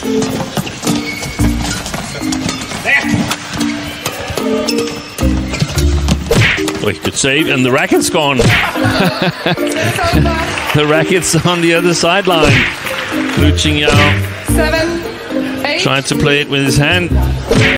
Oh, good save, and the racket's gone. The racket's on the other sideline. Lu Qingyao 7, 8. tried to play it with his hand.